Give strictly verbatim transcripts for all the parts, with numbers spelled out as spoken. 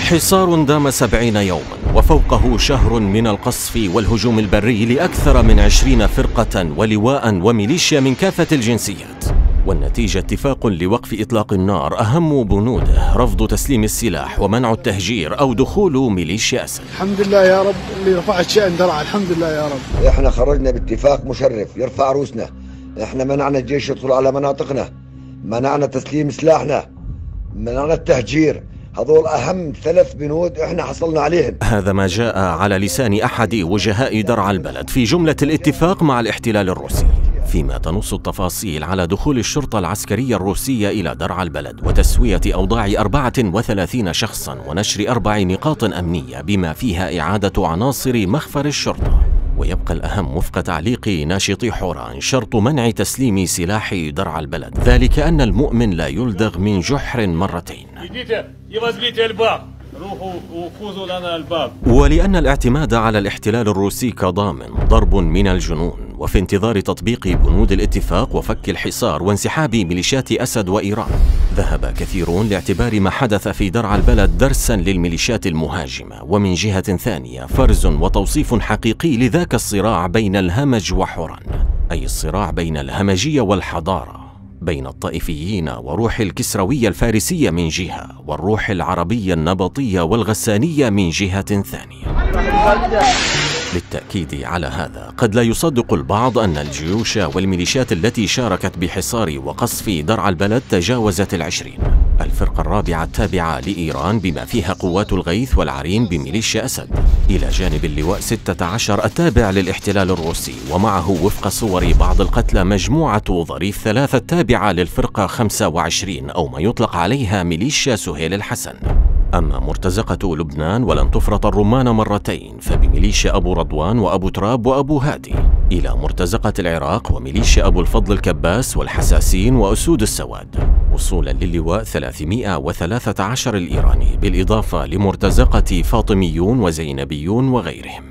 حصار دام سبعين يوما وفوقه شهر من القصف والهجوم البري لأكثر من عشرين فرقة ولواء وميليشيا من كافة الجنسيات، والنتيجة اتفاق لوقف إطلاق النار أهم بنوده رفض تسليم السلاح ومنع التهجير أو دخول ميليشيا أسد. الحمد لله يا رب اللي رفعت شأن درعا، الحمد لله يا رب. احنا خرجنا باتفاق مشرف يرفع روسنا، احنا منعنا الجيش يدخل على مناطقنا، منعنا تسليم سلاحنا، منعنا التهجير. هذول أهم ثلاث بنود احنا حصلنا عليهم. هذا ما جاء على لسان أحد وجهاء درعا البلد في جملة الاتفاق مع الاحتلال الروسي، فيما تنص التفاصيل على دخول الشرطة العسكرية الروسية إلى درعا البلد وتسوية أوضاع أربعة وثلاثين شخصا ونشر أربع نقاط أمنية بما فيها إعادة عناصر مخفر الشرطة. ويبقى الأهم وفق تعليق ناشطي حوران شرط منع تسليم سلاح درعا البلد، ذلك أن المؤمن لا يلدغ من جحر مرتين. ولأن الاعتماد على الاحتلال الروسي كضامن ضرب من الجنون، وفي انتظار تطبيق بنود الاتفاق وفك الحصار وانسحاب ميليشيات أسد وإيران، ذهب كثيرون لاعتبار ما حدث في درعا البلد درسا للميليشيات المهاجمة، ومن جهة ثانية فرز وتوصيف حقيقي لذاك الصراع بين الهمج وحوران، أي الصراع بين الهمجية والحضارة، بين الطائفيين وروح الكسروية الفارسية من جهة، والروح العربية النبطية والغسانية من جهة ثانية. للتأكيد على هذا قد لا يصدق البعض أن الجيوش والميليشيات التي شاركت بحصار وقصف درعا البلد تجاوزت العشرين. الفرقة الرابعة التابعة لإيران بما فيها قوات الغيث والعرين بميليشيا أسد، إلى جانب اللواء ستة عشر التابع للاحتلال الروسي، ومعه وفق صور بعض القتلى مجموعة ظريف ثلاثة التابعة للفرقة خمسة وعشرين أو ما يطلق عليها ميليشيا سهيل الحسن. أما مرتزقة لبنان ولن تفرط الرمان مرتين فبميليشيا أبو رضوان وأبو تراب وأبو هادي، إلى مرتزقة العراق وميليشيا أبو الفضل الكباس والحساسين وأسود السواد، وصولا للواء ثلاثمائة وثلاثة عشر الإيراني، بالإضافة لمرتزقة فاطميون وزينبيون وغيرهم.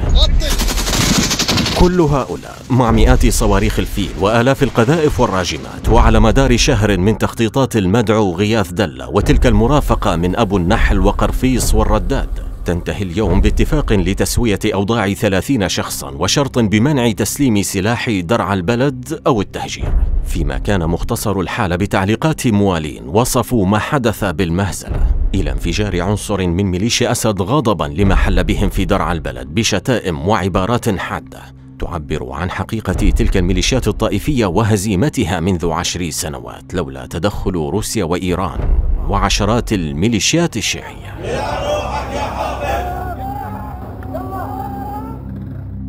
كل هؤلاء مع مئات صواريخ الفيل وآلاف القذائف والراجمات، وعلى مدار شهر من تخطيطات المدعو غياث دلة وتلك المرافقة من أبو النحل وقرفيص والرداد، تنتهي اليوم باتفاق لتسوية أوضاع ثلاثين شخصا وشرط بمنع تسليم سلاح درعا البلد أو التهجير، فيما كان مختصر الحال بتعليقات موالين وصفوا ما حدث بالمهزلة، إلى انفجار عنصر من ميليشيا أسد غضبا لما حل بهم في درعا البلد بشتائم وعبارات حادة تعبر عن حقيقة تلك الميليشيات الطائفية وهزيمتها منذ عشر سنوات لولا تدخل روسيا وإيران وعشرات الميليشيات الشيعية.